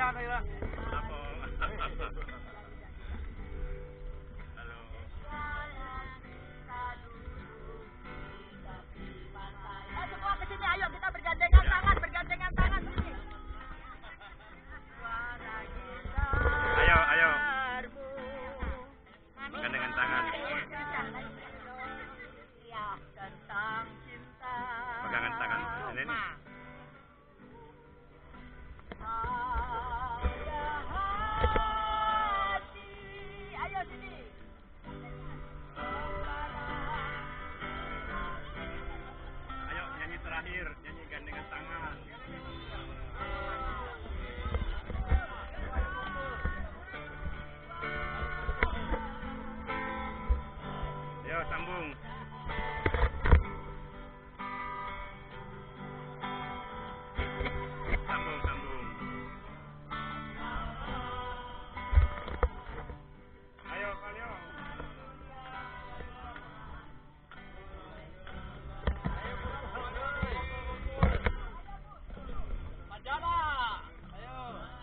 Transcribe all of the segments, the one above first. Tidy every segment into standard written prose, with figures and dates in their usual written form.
Ano yun? Ako. Halo. Semua ke sini, ayo kita bergandengan tangan, sini. Ayo, ayo. Gandengan tangan. Ya, tentang cinta. Pegangan tangan. Ini. Ayo sini. Ayo nyanyi terakhir, nyanyi gandengan tangan. Ayo sambung. Sambung, sambung. Ayo, ayo. Manjana. Ayo.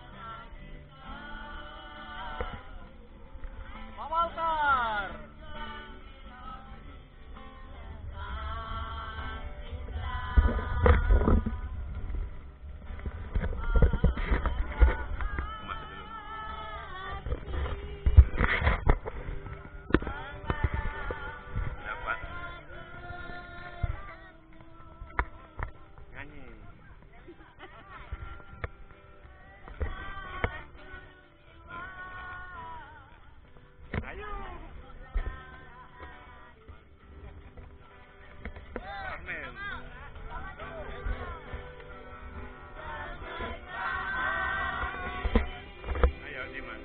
Mamalkar. Masuk dulu. Dapat. Nyanyi. Ayo. Armen. Ayo Dimas.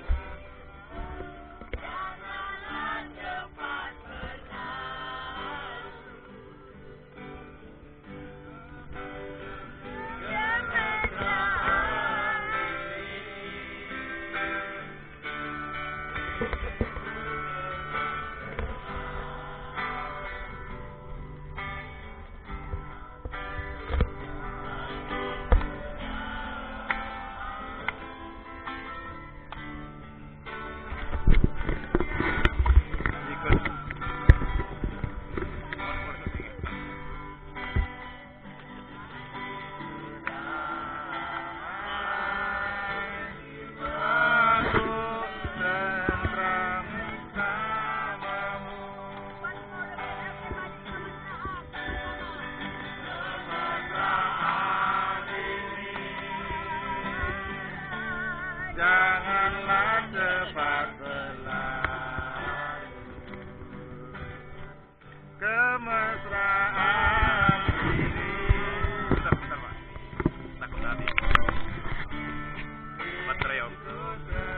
Ikut. Janganlah cepat berlalu. Kemesraan ini. Bentar, Pak. Takut tadi. Baterai, Om.